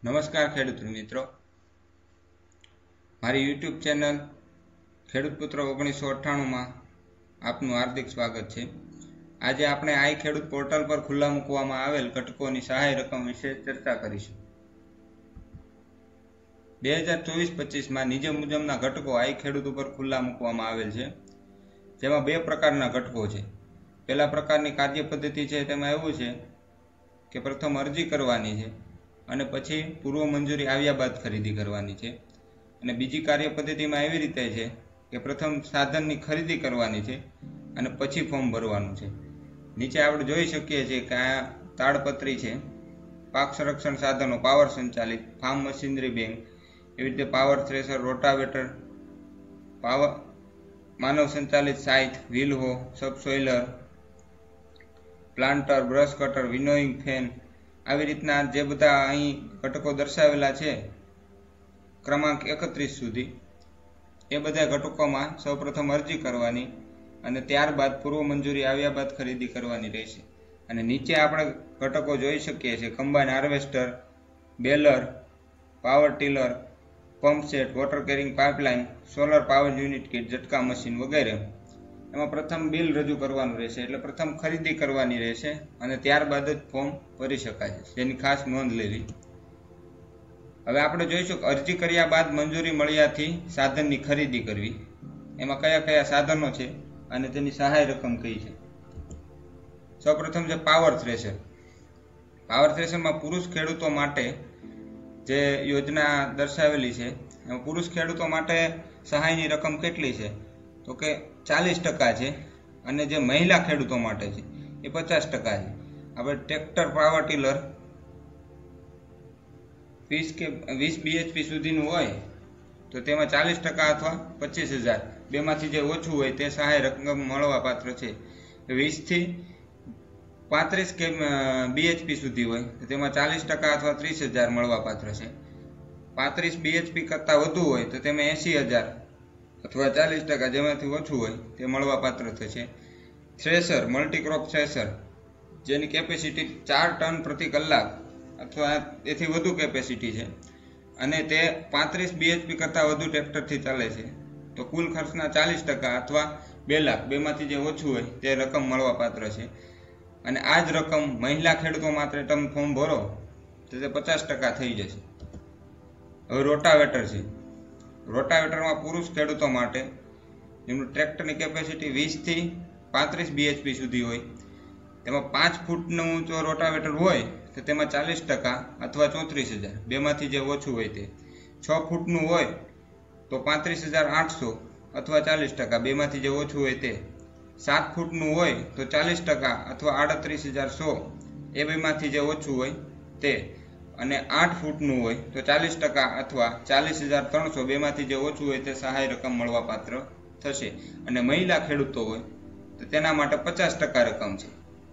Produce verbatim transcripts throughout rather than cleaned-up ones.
નમસ્કાર ખેડૂત મિત્રો, મારી યુટ્યુબ ચેનલ ખેડૂત પુત્ર ઓગણીસો અઠ્ઠાણુંમાં આપનું હાર્દિક સ્વાગત છે। આજે આપણે આઈ ખેડૂત પોર્ટલ પર ખુલ્લા મૂકવામાં આવેલ ઘટકોની સહાય રકમ વિશે ચર્ચા કરીશું। બે હજાર ચોવીસ પચીસમાં નીચે મુજબના ઘટકો આઈ ખેડૂત ઉપર ખુલ્લા મૂકવામાં આવેલ છે, જેમાં બે પ્રકારના ઘટકો છે। પહેલા પ્રકારની કાર્ય પદ્ધતિ છે તેમાં એવું છે કે પ્રથમ અરજી કરવાની છે અને પછી પૂર્વ મંજૂરી આવ્યા બાદ ખરીદી કરવાની છે, અને બીજી કાર્ય પદ્ધતિમાં એવી રીતે છે કે પ્રથમ સાધનની ખરીદી કરવાની છે અને પછી ફોર્મ ભરવાનું છે। નીચે આપણે જોઈ શકીએ છીએ કે આ તાડપત્રી છે, પાક સંરક્ષણ સાધનો, પાવર સંચાલિત, ફાર્મ મશીનરી બેંક, એવી રીતે પાવર થ્રેશર, રોટાવેટર, પાવર માનવ સંચાલિત સાઇટ, wheel hoe, subsoiler, planter, brush cutter, winnowing fan, આવી રીતના જે બધા અહીં ઘટકો દર્શાવેલા છે ક્રમાંક એકત્રીસ સુધી, એ બધા ઘટકોમાં સૌપ્રથમ અરજી કરવાની અને ત્યારબાદ પૂર્વ મંજૂરી આવ્યા બાદ ખરીદી કરવાની રહેશે। અને નીચે આપણે ઘટકો જોઈ શકીએ છીએ: combine harvester, baler, power tiller, pump set, water carrying pipeline, solar power unit kit, ઝટકા મશીન વગેરે। એમાં પ્રથમ બિલ રજૂ કરવાનું રહેશે, એટલે પ્રથમ ખરીદી કરવાની રહેશે અને ત્યારબાદ જ ફોર્મ ભરી શકાય છે, જેની ખાસ નોંધ લેવી। હવે આપણે જોઈશું કે અરજી કર્યા બાદ મંજૂરી મળ્યાથી સાધનની ખરીદી કરવી, એમાં કયા કયા સાધનો છે અને તેની સહાય રકમ કઈ છે। સૌપ્રથમ છે પાવર થ્રેશર। પાવર થ્રેશરમાં પુરુષ ખેડૂતો માટે જે યોજના દર્શાવેલી છે, એમાં પુરુષ ખેડૂતો માટે સહાયની રકમ કેટલી છે તો કે ચાલીસ ટકા છે, અને જે મહિલા ખેડૂતો માટે છે એ પચાસ ટકા છે। આપણે ટ્રેક્ટર પાવર ટીલર વીસ કે વીસ બીએચપી સુધીનું હોય તો તેમાં ચાલીસ ટકા અથવા પચીસ હજાર બેમાંથી જે ઓછું હોય તે સહાય રકમ મળવા પાત્ર છે। વીસથી પાંત્રીસ કે બીએચપી સુધી હોય તો તેમાં ચાલીસ ટકા અથવા ત્રીસ હજાર મળવા પાત્ર છે। પાંત્રીસ બીએચપી કરતાં વધુ હોય તો તેમાં એંસી હજાર અથવા ચાલીસ ટકા જેમાંથી ઓછું હોય તે મળવા પાત્ર થશે। થ્રેશર, મલ્ટીક્રોપ થ્રેશર, જેની કેપેસિટી ચાર ટન પ્રતિ કલાક અથવા એથી વધુ કેપેસિટી છે અને તે પાંત્રીસ બીએચપી કરતાં વધુ ટ્રેક્ટરથી ચાલે છે, તો કુલ ખર્ચના ચાલીસ ટકા અથવા બે લાખ બેમાંથી જે ઓછું હોય તે રકમ મળવા પાત્ર છે। અને આ જ રકમ મહિલા ખેડૂતો માટે તમે ફોર્મ ભરો તો તે પચાસ ટકા થઈ જશે। હવે રોટાવેટર છે। રોટાવેટરમાં પુરુષ ખેડૂતો માટે જેમનું ટ્રેક્ટરની કેપેસિટી વીસથી પાંત્રીસ બીએચપી સુધી હોય, તેમાં પાંચ ફૂટનું જો રોટાવેટર હોય તો તેમાં ચાલીસ ટકા અથવા ચોત્રીસ હજાર બેમાંથી જે ઓછું હોય તે, છ ફૂટનું હોય તો પાંત્રીસ હજાર આઠસો અથવા ચાલીસ ટકા બેમાંથી જે ઓછું હોય તે, સાત ફૂટનું હોય તો ચાલીસ ટકા અથવા આડત્રીસ હજાર સો એ બેમાંથી જે ઓછું હોય તે, અને આઠ ફૂટનું હોય તો ચાલીસ ટકા અથવા ચાલીસ હજાર ત્રણસો બેમાંથી જે ઓછું હોય તે સહાય રકમ મળવા પાત્ર થશે। અને મહિલા ખેડૂતો હોય તો તેના માટે પચાસ ટકા રકમ છે।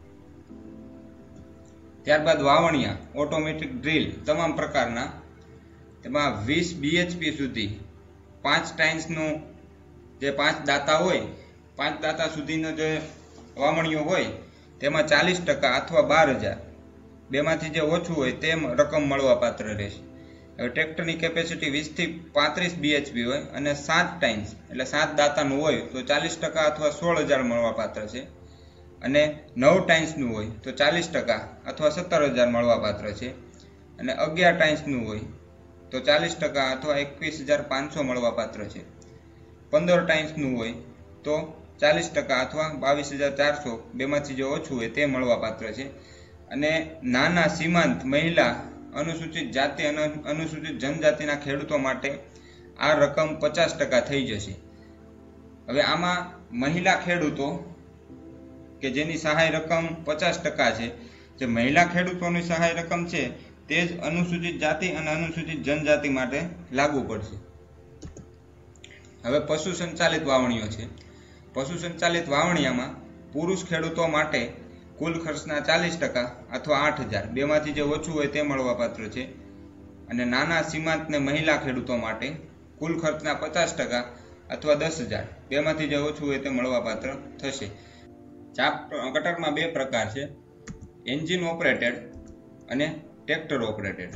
ત્યારબાદ વાવણિયા, ઓટોમેટિક ડ્રીલ તમામ પ્રકારના, તેમાં વીસ બીએચપી સુધી પાંચ ટાઇન્સનું જે પાંચ દાતા હોય, પાંચ દાતા સુધીનો જે વાવણીઓ હોય તેમાં ચાલીસ ટકા અથવા બાર હજાર બેમાંથી જે ઓછું હોય તે રકમ મળવા પાત્ર રહેશે। હવે ટ્રેક્ટરની કેપેસિટી વીસથી પાંત્રીસ બીએચપી હોય અને સાત ટાઇન્સ એટલે સાત દાતાનું હોય તો ચાલીસ ટકા અથવા સોળ હજાર મળવા પાત્ર છે, અને નવ ટાઇન્સનું હોય તો ચાલીસ ટકા અથવા સત્તર હજાર મળવા પાત્ર છે, અને અગિયાર ટાઇન્સનું હોય તો ચાલીસ ટકા અથવા એકવીસ હજાર પાંચસો મળવા પાત્ર છે, પંદર ટાઇન્સનું હોય તો ચાલીસ ટકા અથવા બાવીસ હજાર ચારસો બેમાંથી જે ઓછું હોય તે મળવા પાત્ર છે, અને નાના સીમાંત મહિલા, અનુસૂચિત જાતિ અને અનુસૂચિત જનજાતિના ખેડૂતો માટે આ રકમ પચાસ ટકા થઈ જશે। હવે આમાં મહિલા ખેડૂતો કે જેની સહાય રકમ પચાસ ટકા છે, જે મહિલા ખેડૂતોની સહાય રકમ છે તે જ અનુસૂચિત જાતિ અને અનુસૂચિત જનજાતિ માટે લાગુ પડશે। હવે પશુ સંચાલિત વાવણીઓ છે। પશુ સંચાલિત વાવણીયામાં પુરુષ ખેડૂતો માટે કુલ ખર્ચના ચાલીસ ટકા અથવા આઠ હજાર બેમાંથી જે ઓછું હોય તે મળવા પાત્ર છે, અને નાના સીમાંતને મહિલા ખેડૂતો માટે કુલ ખર્ચના પચાસ ટકા અથવા દસ હજાર બેમાંથી જે ઓછું હોય તે મળવા પાત્ર થશે। ચાપ કટરમાં બે પ્રકાર છે, એન્જિન ઓપરેટેડ અને ટ્રેક્ટર ઓપરેટેડ।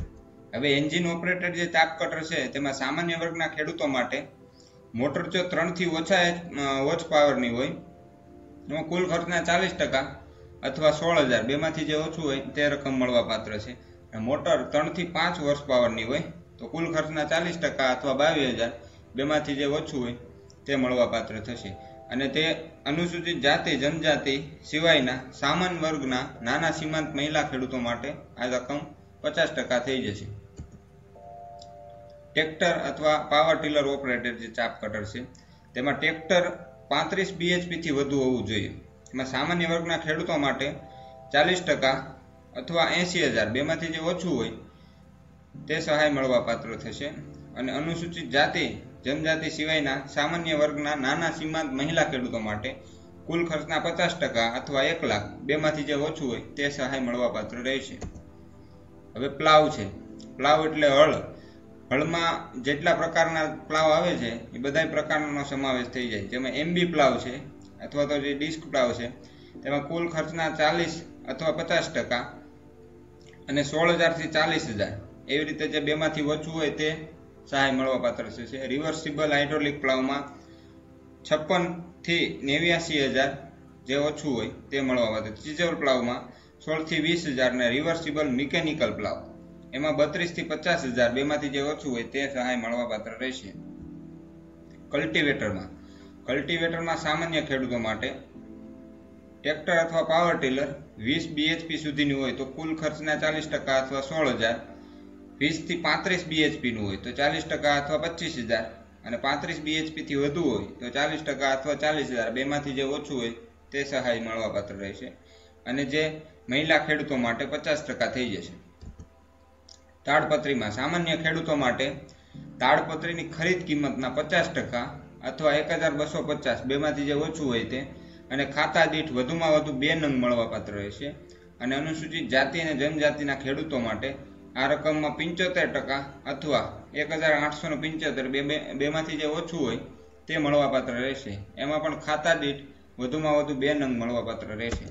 હવે એન્જિન ઓપરેટેડ જે ચાપ કટર છે તેમાં સામાન્ય વર્ગના ખેડૂતો માટે મોટર જો ત્રણ થી ઓછા વોચ પાવરની હોય એમાં કુલ ખર્ચના ચાલીસ ટકા અથવા સોળ હજાર બેમાંથી જે ઓછું હોય તે રકમ મળવા પાત્ર છે. મોટર ત્રણ થી પાંચ વર્ષ પાવરની હોય તો કુલ ખર્ચના ચાલીસ ટકા અથવા બાવીસ હજાર બેમાંથી જે ઓછું હોય તે મળવા પાત્ર થશે. અને તે અનુસૂચિત જાતિ જનજાતિ સિવાયના સામાન્ય વર્ગના નાના સીમાંત મહિલા ખેડૂતો માટે આ રકમ પચાસ ટકા થઈ જશે. ટ્રેક્ટર અથવા પાવર ટીલર ઓપરેટેડ જે ચાપ કટર છે તેમાં ટ્રેક્ટર પાંત્રીસ બીએચપી થી વધુ હોવું જોઈએ. એમાં સામાન્ય વર્ગના ખેડૂતો માટે ચાલીસ ટકા અથવા એંસી હજાર બેમાંથી જે ઓછું હોય તે સહાય મળવા પાત્ર થશે. અને અનુસૂચિત જાતિ જનજાતિ સિવાયના સામાન્ય વર્ગના નાના સીમાંત મહિલા ખેડૂતો માટે કુલ ખર્ચના પચાસ ટકા અથવા એક લાખ બેમાંથી જે ઓછું હોય તે સહાય મળવા પાત્ર રહેશે. હવે પ્લાવ છે. પ્લાવ એટલે હળ. હળમાં જેટલા પ્રકારના પ્લાવ આવે છે એ બધા પ્રકારનો સમાવેશ થઈ જાય. જેમાં એમબી પ્લાવ છે અથવા તો જે ડિસ્ક પ્લાવ છે તેમાં કુલ ખર્ચના ચાલીસ અથવા પચાસ ટકા અને સોળ હજાર થી ચાલીસ હજાર એવી રીતે જે બેમાંથી ઓછું હોય તે સહાય મળવા પાત્ર છે. રિવર્સિબલ હાઇડ્રોલિક પ્લાવમાં છપ્પન થી નેવ્યાસી હજાર જે ઓછું હોય તે મળવા પાત્ર. ચીજલ પ્લાવમાં સોળ થી વીસ હજાર અને રિવર્સિબલ મિકેનિકલ પ્લાવ એમાં બત્રીસ થી પચાસ હજાર બેમાંથી જે ઓછું હોય તે સહાય મળવા પાત્ર રહેશે. કલ્ટિવેટરમાં કલ્ટિવેટરમાં સામાન્ય ખેડૂતો માટે ટ્રેક્ટર અથવા પાવર ટીલર વીસ બીએચપી સુધીનું હોય તો કુલ ખર્ચના ચાલીસ ટકા અથવા સોળ હજાર વીસ થી પાંત્રીસ બીએચપી નું હોય તો ચાલીસ ટકા અથવા પચીસ હજાર અને પાંત્રીસ બીએચપી થી વધુ હોય તો ચાલીસ ટકા અથવા ચાલીસ હજાર બેમાંથી જે ઓછું હોય તે સહાય મળવા પાત્ર રહેશે. અને જે મહિલા ખેડૂતો માટે પચાસ ટકા થઈ જશે. તાડપત્રીમાં સામાન્ય ખેડૂતો માટે તાડપત્રીની ખરીદ કિંમતના પચાસ ટકા અથવા એક હજાર બસો પચાસ બેમાંથી જે ઓછું હોય તે અને ખાતા દીઠ વધુમાં વધુ બે નંગ મળવા પાત્ર રહેશે. અને અનુસૂચિત જાતિ અને જનજાતિના ખેડૂતો માટે આ રકમમાં પંચોતેર ટકા અથવા એક હજાર આઠસો ને પંચોતેર બે બેમાંથી જે ઓછું હોય તે મળવા પાત્ર રહેશે. એમાં પણ ખાતા દીઠ વધુમાં વધુ બે નંગ મળવા પાત્ર રહેશે.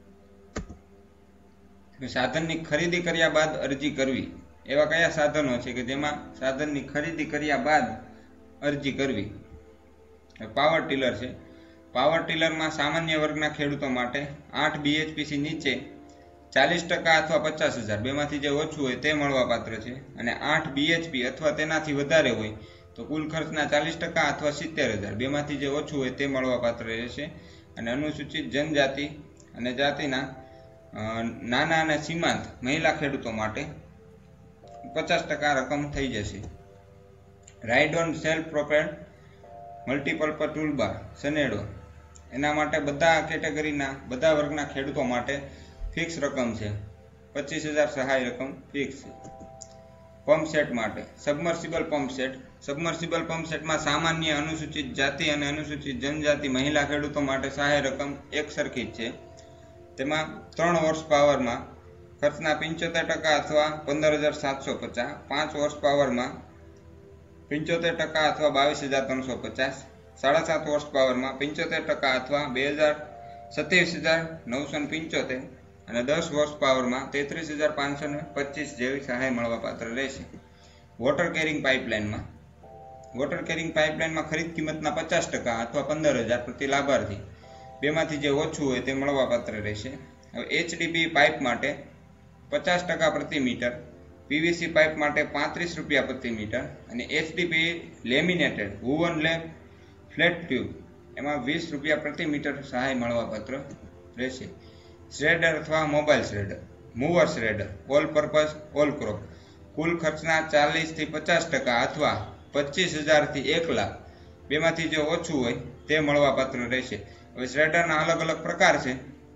સાધનની ખરીદી કર્યા બાદ અરજી કરવી. એવા કયા સાધનો છે કે જેમાં સાધનની ખરીદી કર્યા બાદ અરજી કરવી? પાવર ટીલર છે. પાવર ટીલરમાં સામાન્ય વર્ગના ખેડૂતો માટે આઠ બીએચપી નીચે ચાલીસ ટકા અથવા પચાસ હજાર બેમાંથી જે ઓછું હોય તે મળવા પાત્ર છે. અને આઠ બીએચપી અથવા તેનાથી વધારે હોય તો કુલ ખર્ચના ચાલીસ ટકા અથવા સિત્તેર હજાર બેમાંથી જે ઓછું હોય તે મળવા પાત્ર રહેશે. અને અનુસૂચિત જનજાતિ અને જાતિના નાના અને સીમાંત મહિલા ખેડૂતો માટે પચાસ ટકા રકમ થઈ જશે. Ride on self propelled multipurpose toolbar સનેડો એના માટે બધા કેટેગરીના બધા વર્ગના ખેડૂતો માટે ફિક્સ રકમ છે. પચીસ હજાર સહાય રકમ ફિક્સ છે. પંપ સેટ માટે submersible pump set. Submersible pump સેટમાં સામાન્ય અનુસૂચિત જાતિ અને અનુસૂચિત જનજાતિ મહિલા ખેડૂતો માટે સહાય રકમ એક સરખી જ છે. તેમાં ત્રણ હોર્સ પાવરમાં ખર્ચના પંચોતેર ટકા અથવા પંદર હજાર સાતસો પચાસ, પાંચ હોર્સ પાવરમાં પંચોતેર ટકા અથવા બાવીસ હજાર ત્રણસો પચાસ, સાડા સાત હોર્સ પાવરમાં પંચોતેર ટકા અથવા બે હજાર સત્યાવીસ હજાર નવસો પંચોતેર અને દસ હોર્સ પાવરમાં તેત્રીસ હજાર પાંચસો ને પચીસ જેવી સહાય મળવા પાત્ર રહેશે. વોટર કેરિંગ પાઇપલાઇનમાં વોટર કેરિંગ પાઇપલાઇનમાં ખરીદ કિંમતના પચાસ ટકા અથવા પંદર હજાર પ્રતિ લાભાર્થી બેમાંથી જે ઓછું હોય તે મળવા પાત્ર રહેશે. હવે એચડીપી પાઇપ માટે પચાસ ટકા પ્રતિ મીટર, પીવીસી પાઇપ માટે પાંત્રીસ રૂપિયા પ્રતિ મીટર અને HDP laminated woven lay flat tube એમાં વીસ રૂપિયા પ્રતિ મીટર સહાય મળવા પાત્ર રહેશે. શ્રેડર અથવા mobile shredder, mower shredder, all purpose all crop કુલ ખર્ચના ચાલીસ થી પચાસ ટકા અથવા પચીસ હજાર થી એક લાખ બેમાંથી જે ઓછું હોય તે મળવા પાત્ર રહેશે. હવે શ્રેડરના અલગ અલગ પ્રકાર છે.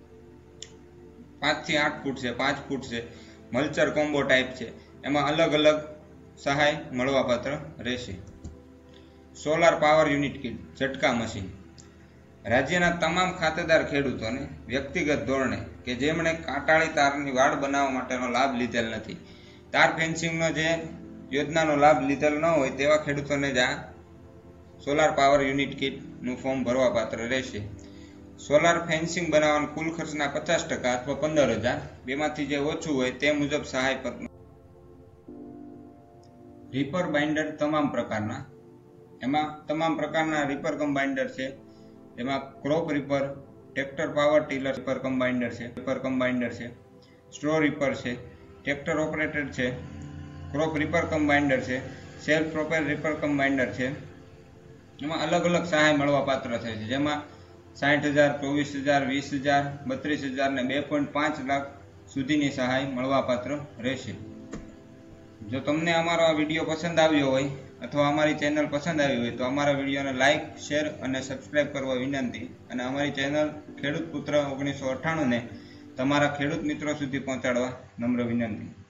પાંચ થી આઠ ફૂટ છે, પાંચ ફૂટ છે, મલ્ચર કોમ્બો ટાઈપ છે. એમાં અલગ અલગ સહાય મળવા પાત્ર રહેશે. સોલાર પાવર યુનિટ કીટ ઝટકા મશીન રાજ્યના તમામ ખાતેદાર ખેડૂતોને વ્યક્તિગત ધોરણે કે જેમણે કાંટાળી તારની વાડ બનાવવા માટેનો લાભ લીધેલ નથી, તાર ફેન્સિંગનો જે યોજનાનો લાભ લીધેલ ન હોય તેવા ખેડૂતોને જ આ સોલાર પાવર યુનિટ કીટનું ફોર્મ ભરવા પાત્ર રહેશે. સોલાર ફેન્સિંગ બનાવવાના કુલ ખર્ચના પચાસ ટકા અથવા પંદર હજાર બેમાંથી જે ઓછું હોય તે મુજબ સહાય રીપર બાઇન્ડર તમામ પ્રકારના, એમાં તમામ પ્રકારના રીપર કમ બાઇન્ડર છે. એમાં crop reaper, tractor power tiller reaper cum binder છે, રીપર કમ બાઇન્ડર છે, સ્ટ્રો રીપર છે, ટ્રેક્ટર ઓપરેટેડ છે, ક્રોપ રીપર કમ બાઇન્ડર છે, self propel reaper cum binder છે. એમાં અલગ અલગ સહાય મળવા પાત્ર થાય છે, જેમાં સાઠ હજાર, ચોવીસ હજાર, વીસ હજાર, બત્રીસ હજાર ને બે પોઈન્ટ પાંચ લાખ સુધીની સહાય મળવા પાત્ર રહેશે. જો તમને અમારો આ વિડીયો પસંદ આવ્યો હોય અથવા અમારી ચેનલ પસંદ આવી હોય તો અમારા વિડીયોને લાઇક, શેર અને સબસ્ક્રાઇબ કરવા વિનંતી. અને અમારી ચેનલ ખેડૂત પુત્ર ઓગણીસો અઠ્ઠાણું ને તમારા ખેડૂત મિત્રો સુધી પહોંચાડવા નમ્ર વિનંતી.